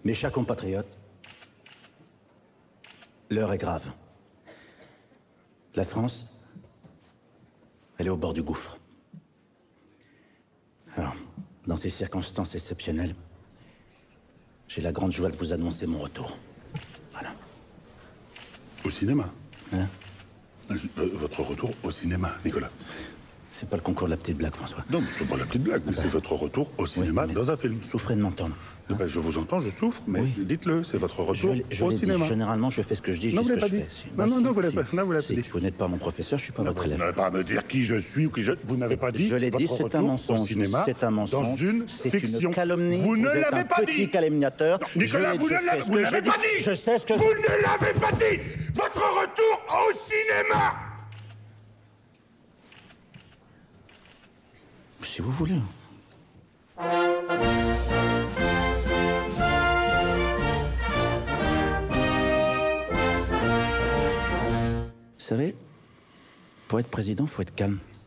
Mes chers compatriotes, l'heure est grave. La France, elle est au bord du gouffre. Alors, dans ces circonstances exceptionnelles, j'ai la grande joie de vous annoncer mon retour. Voilà. Au cinéma? Hein? Votre retour au cinéma, Nicolas. C'est pas le concours de la petite blague, François. Non, mais c'est pas la petite blague, c'est votre retour au cinéma dans un film. Souffrez de m'entendre. Eh ben, je vous entends, je souffre, mais dites-le, c'est votre retour au l'ai cinéma. dit, généralement, je fais ce que je dis, Non, je vous dis ce que l'avez je pas dit. fais. Non, vous l'avez pas dit. Vous n'êtes pas mon professeur, je suis pas votre élève. Vous n'avez pas à me dire qui je suis ou qui je... Vous n'avez pas dit Je l'ai dit, votre c'est un retour mensonge. au cinéma C'est un mensonge. dans une C'est fiction. une calomnie. Vous ne êtes l'avez un pas petit dit. calomniateur. Nicolas, vous ne l'avez pas dit. Je sais ce que... Vous ne l'avez pas dit. Votre retour au cinéma. Si vous voulez. Vous savez, pour être président, faut être calme.